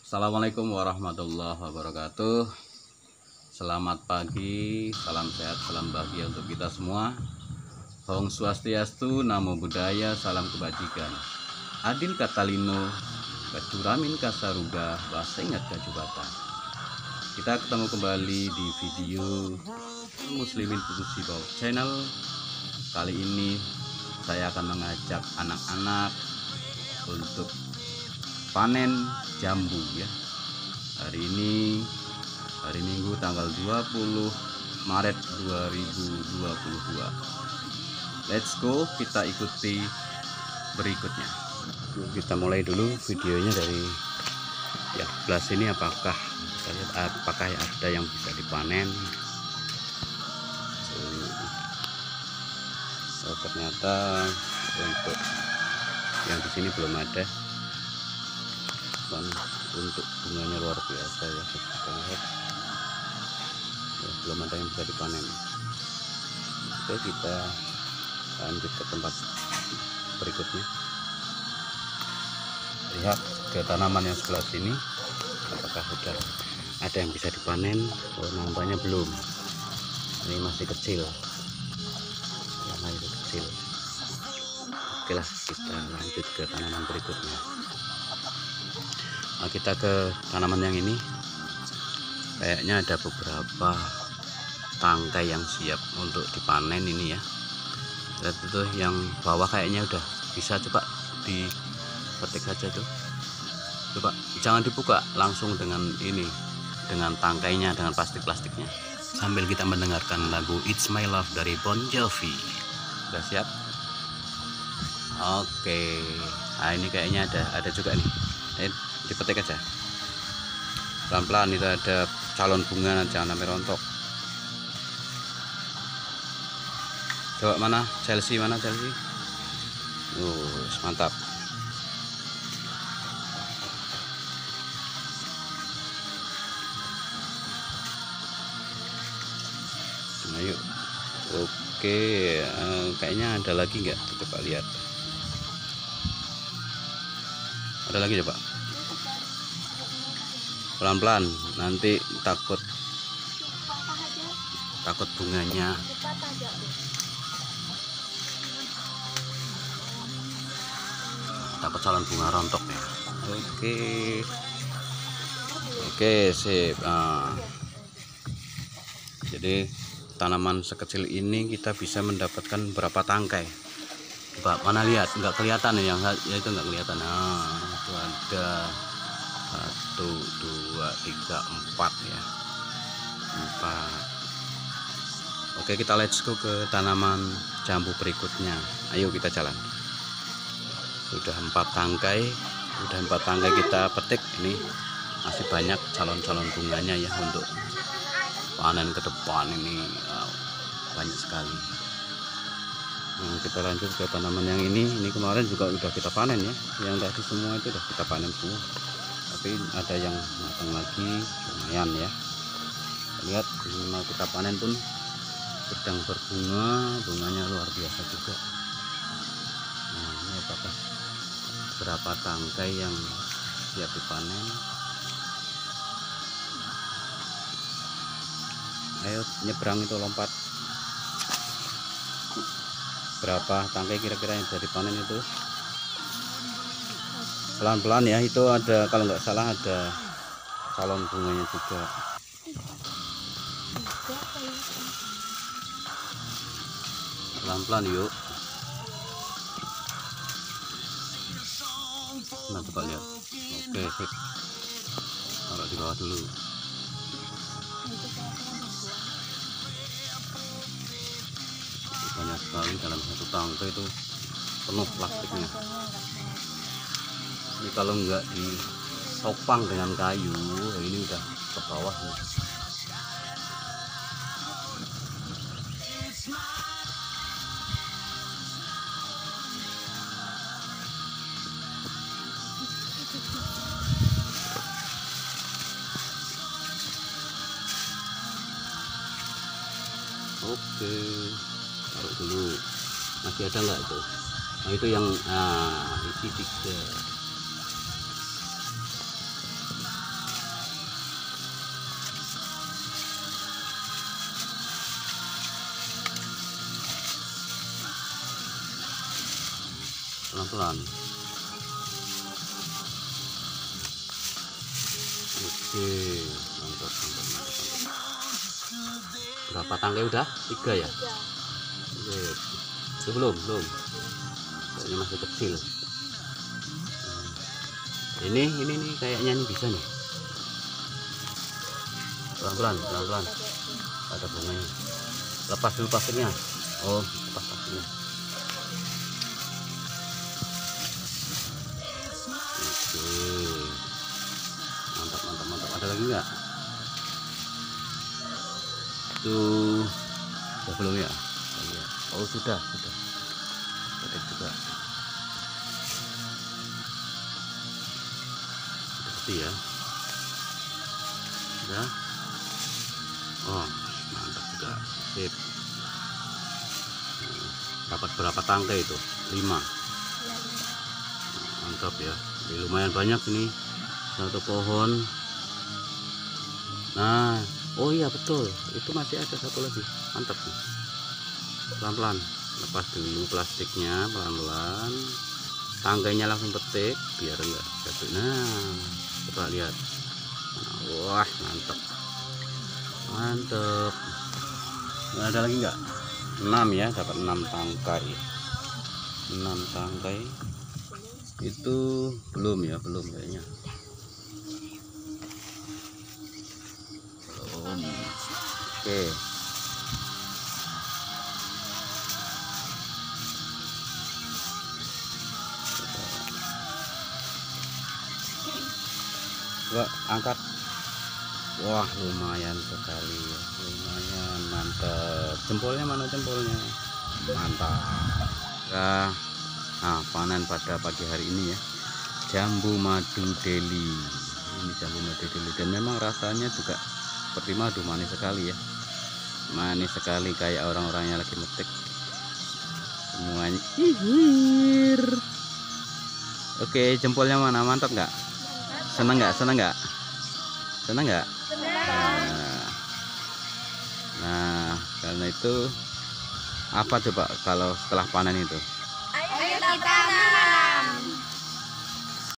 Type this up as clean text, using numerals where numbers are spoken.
Assalamualaikum warahmatullahi wabarakatuh. Selamat pagi, salam sehat, salam bahagia untuk kita semua. Om Swastiastu, Namo Buddhaya, salam kebajikan. Adil Katalino, Kacuramin Kasaruga, bahasa ingat Kajubata. Kita ketemu kembali di video Muslimin Musibau channel. Kali ini saya akan mengajak anak-anak untuk panen jambu ya. Hari ini hari Minggu tanggal 20 Maret 2022. Let's go, kita ikuti berikutnya. Kita mulai dulu videonya dari yang sebelah sini. Apakah kita lihat apakah ada yang bisa dipanen? Oh, ternyata untuk yang di sini belum ada. Dan untuk bunganya luar biasa ya, kita lihat ya, belum ada yang bisa dipanen. Oke, kita lanjut ke tempat berikutnya. Lihat ke tanaman yang sebelah sini, apakah sudah ada yang bisa dipanen? Oh, nampaknya belum, ini masih kecil, masih kecil. Oke lah, kita lanjut ke tanaman berikutnya. Nah, kita ke tanaman yang ini, kayaknya ada beberapa tangkai yang siap untuk dipanen ini ya. Lihat itu yang bawah kayaknya udah bisa, coba dipetik saja tuh. Coba jangan dibuka, langsung dengan ini, dengan tangkainya, dengan plastiknya. Sambil kita mendengarkan lagu It's My Love dari Bon Jovi. Udah siap? Oke. Nah, ini kayaknya ada juga nih. Dipetik aja pelan-pelan. Itu ada calon bunga, jangan sampai rontok. Coba mana Chelsea, mantap. Ayo, oke. Kayaknya ada lagi nggak? Coba lihat, ada lagi, coba pelan-pelan, nanti takut bunganya. Takut calon bunga rontok ya. Oke, sip. Jadi tanaman sekecil ini kita bisa mendapatkan berapa tangkai? Coba mana, lihat, nggak kelihatan ya, itu nggak kelihatan. Nah, itu ada 1, 2, 3, 4 ya, 4. Oke, kita let's go ke tanaman jambu berikutnya. Ayo kita jalan. Sudah 4 tangkai kita petik. Ini masih banyak calon bunganya ya untuk panen ke depan. Ini banyak sekali. Nah, kita lanjut ke tanaman yang ini kemarin juga udah kita panen ya. Yang tadi semua itu udah kita panen semua, tapi ada yang matang lagi, lumayan ya. Lihat, ini mau kita panen pun sedang berbunga, bunganya luar biasa juga. Nah, ini apakah berapa tangkai yang siap dipanen? Ayo nyebrang itu, lompat. Berapa tangkai kira-kira yang bisa dipanen itu? Pelan-pelan ya, itu ada, kalau nggak salah ada calon bunganya juga. Pelan-pelan yuk. Nah, coba lihat. Oke, sip. Taruh di bawah dulu. Banyak sekali, dalam satu tangkai itu penuh plastiknya. Ini kalau nggak ditopang dengan kayu, ini udah ke bawah nih. Oke, taruh dulu. Masih ada nggak itu? Nah, itu yang isi 3. pelan-pelan. Oke, mantap, mantap, mantap, mantap. Berapa tangkai udah? 3 ya? Oke. Itu belum. Ini masih kecil. Ini nih kayaknya ini bisa nih. Pelan-pelan. Ada bunganya. Lepas dulu pasirnya. Oh, lepas pasirnya. Oke. Mantap. Ada lagi nggak? Tuh, belum ya? Oh, sudah. Petik juga. Seperti ya. Sudah. Oh, mantap juga. Sip. Dapat berapa tangkai itu? 5. Mantap ya. Jadi lumayan banyak ini. Satu pohon. Nah, oh iya betul. Itu masih ada satu lagi. Mantap nih. Pelan-pelan. Lepas dulu plastiknya, pelan-pelan. Tanggainya langsung petik biar enggak jatuh. Nah, coba lihat. Wah, mantap. Nah, ada lagi enggak? 6 ya, dapat 6 tangkai. 6 tangkai. Itu belum kayaknya. Belum. Oke. Coba angkat. Wah, lumayan sekali ya. Lumayan mantap. Jempolnya mana jempolnya? Mantap. Nah, panen pada pagi hari ini ya. Jambu madu deli. Ini jambu madu deli dan memang rasanya juga seperti madu, manis sekali ya. Manis sekali kayak orang-orangnya lagi metik. Semuanya. Oke, jempolnya mana? Mantap nggak? Senang nggak? Nah, karena itu apa coba kalau setelah panen itu?